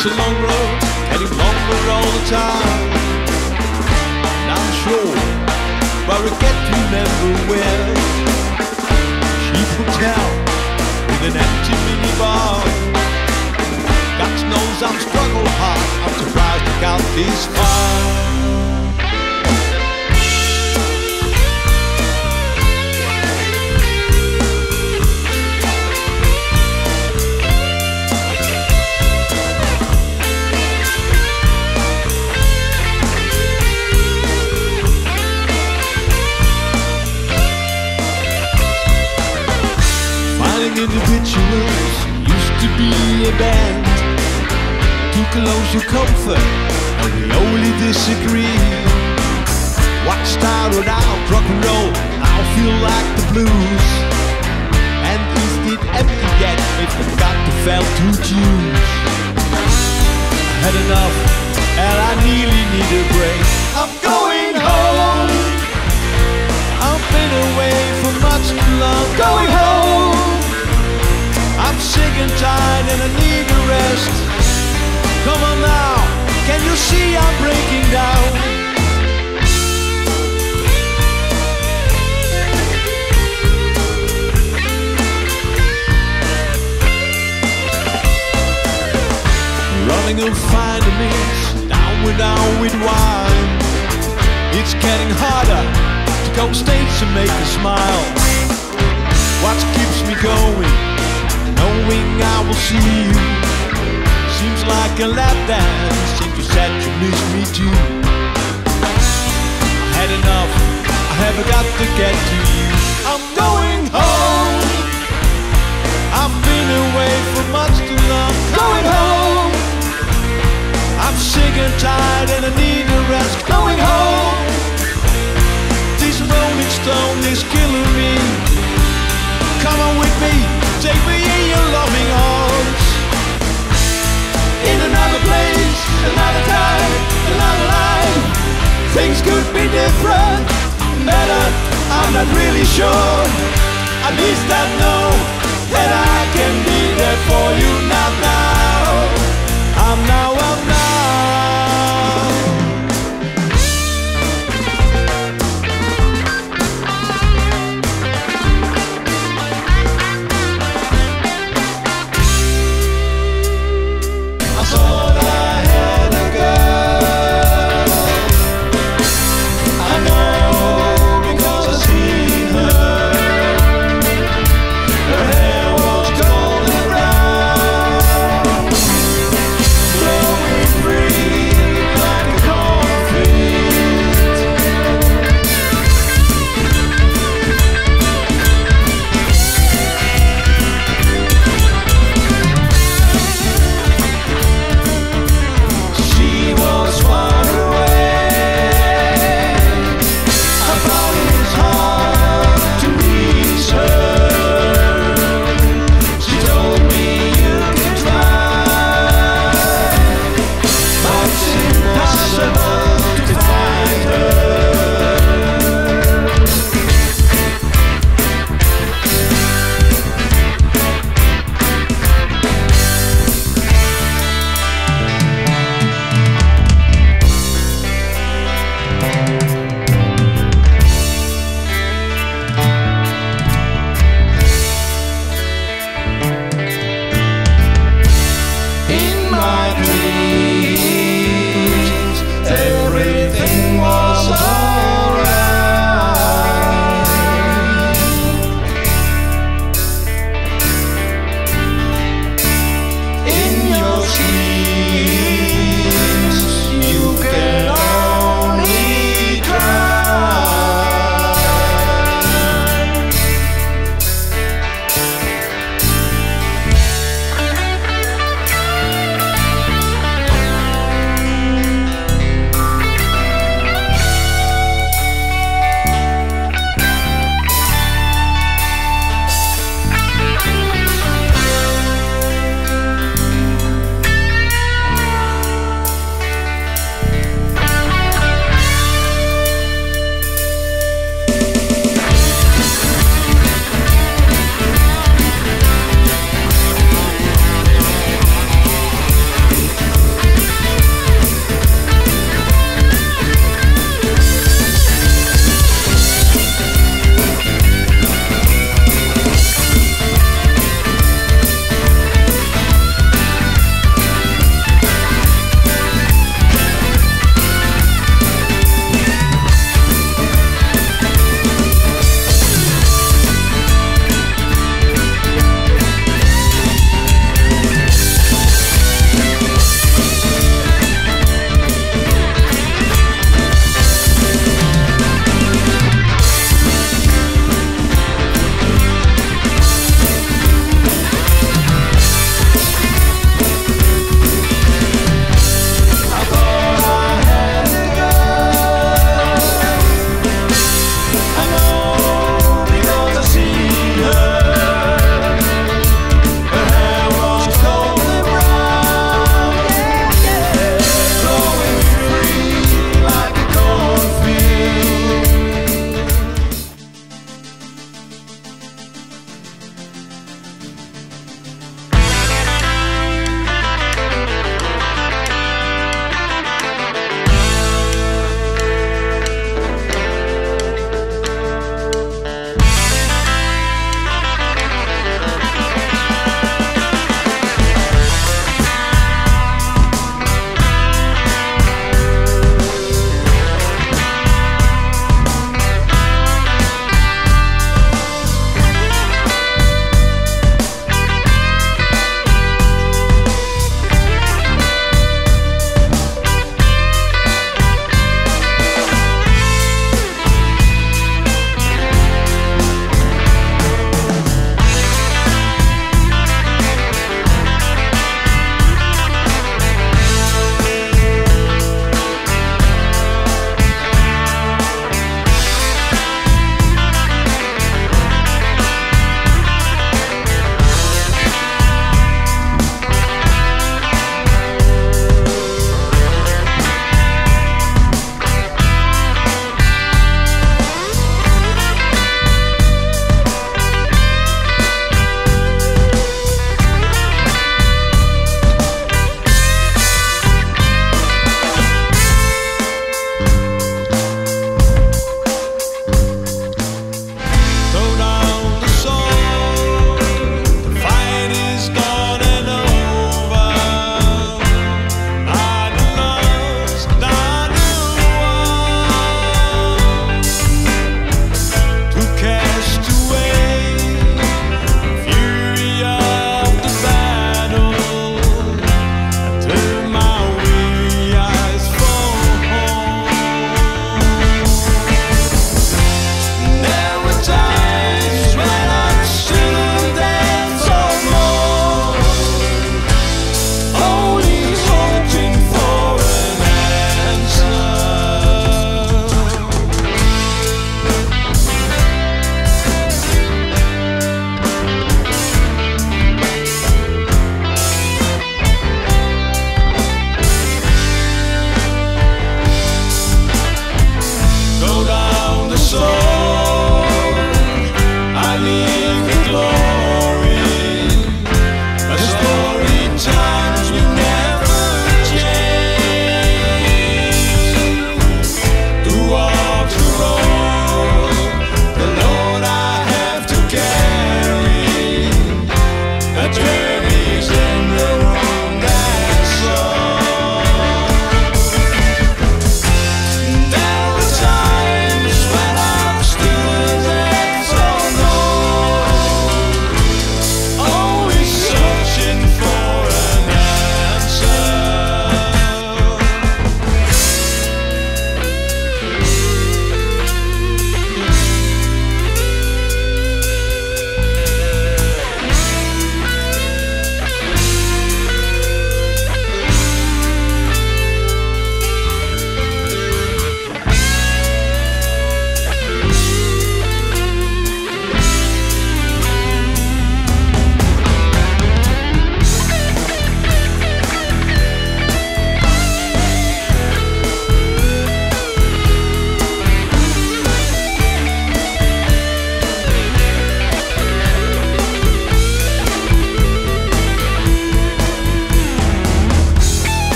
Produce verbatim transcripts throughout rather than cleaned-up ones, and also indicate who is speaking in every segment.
Speaker 1: It's a long road, getting longer all the time. And I'm sure, but we get to remember where cheap hotel with an empty minibar. God knows I'm struggling hard. I'm surprised to count this far. Individuals used to be a band, too close to comfort, and we only disagree. What started out rock and roll now feel like the blues. And is it empty yet if I got to fail to choose? I had enough and I really need a break. I'm going home. I've been away for much too long. Going home. I'm sick and tired and I need a rest. Come on now, can you see I'm breaking down? Running on vitamins, down with down with wine. It's getting harder to go stage and make a smile. What keeps me going? Knowing I will see you seems like a lap dance. Seems you said you miss me too. I had enough, I have got to get to you. I'm going home. I've been away for much too long. Going home. I'm sick and tired and I need a rest. Going home. This rolling stone is killing me. Come on with me. Take me in your loving arms. In another place, another time, another life. Things could be different, better, I'm not really sure. At least I know that I can be there for you. Not now, I'm now, I'm now.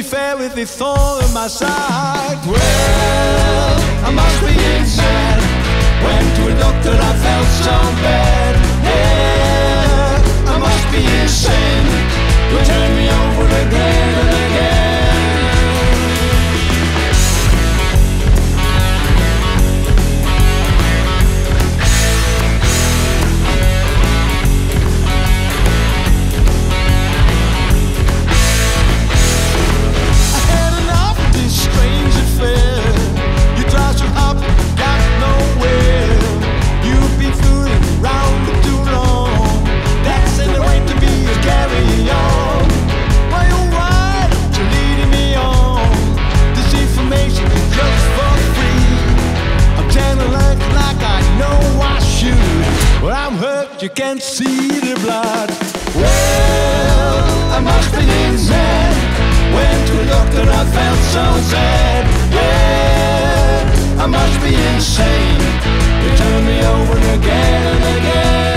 Speaker 1: fair with the thorn in my side. Well, I must be insane. Went to a doctor, I felt so bad. Yeah, I must be insane. You turn me over again and again. You can't see the blood. Well, I must be insane. Went to a doctor, I felt so sad. Yeah, I must be insane. You turn me over again and again.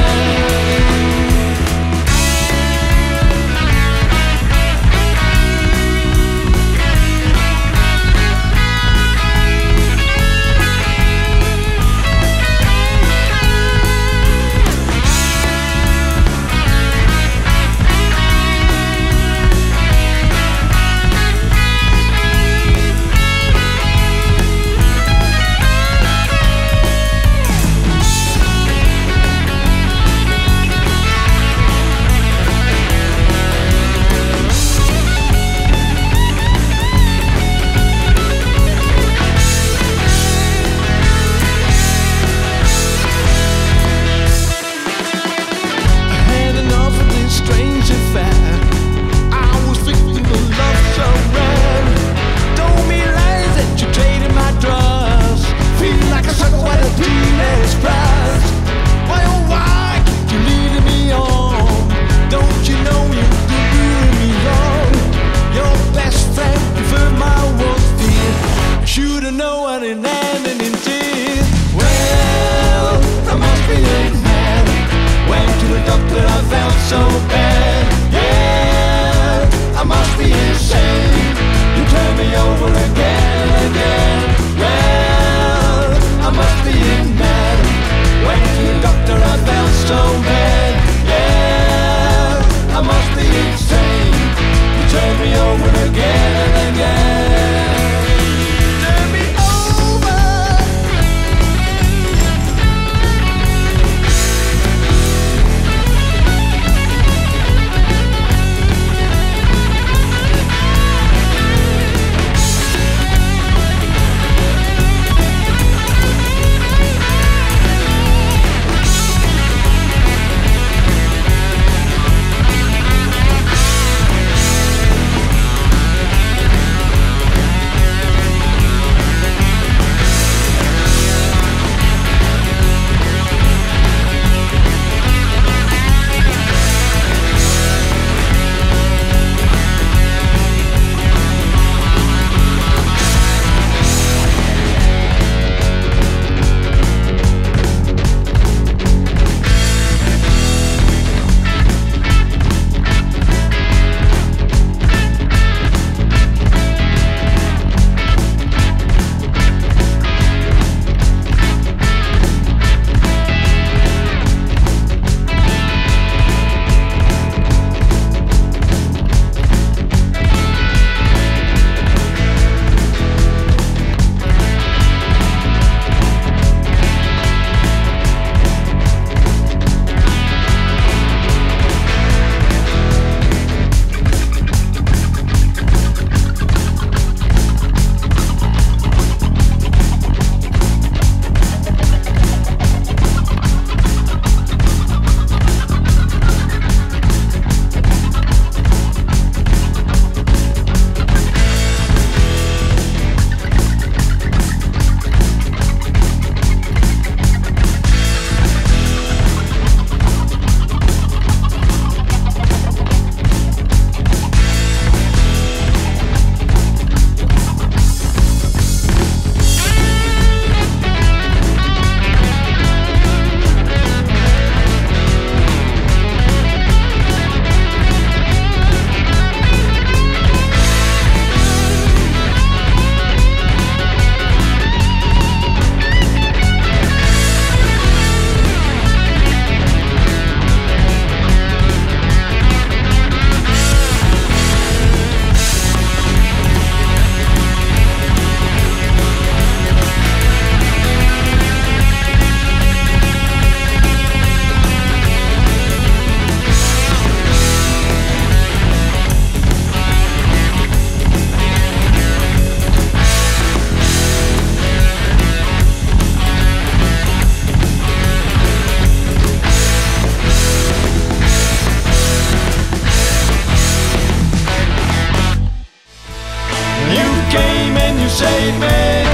Speaker 1: when you say amen.